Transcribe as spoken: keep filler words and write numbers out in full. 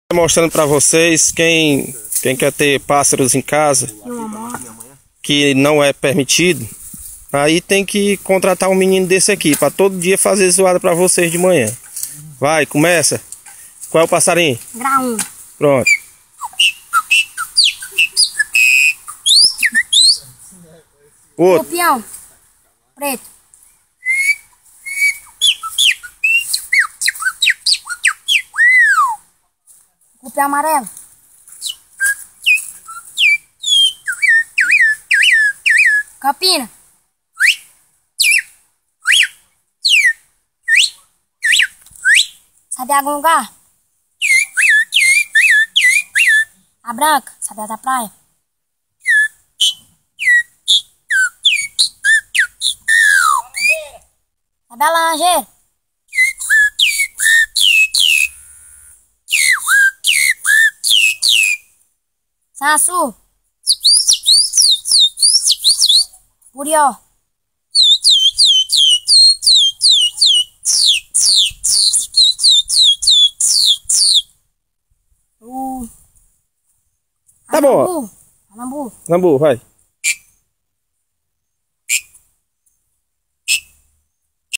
Mostrando para vocês quem, quem quer ter pássaros em casa que não é permitido, aí tem que contratar um menino desse aqui para todo dia fazer zoada para vocês de manhã. Vai, começa. Qual é o passarinho? Graúna. Pronto. Outro. Copião. Preto. Cupim amarelo. Capina. Sabe algum lugar? A branca. Sabe a da praia? Sabe a laranjeira? Sansu. Burió. O... Tá bom. Anambu. Nambu, vai.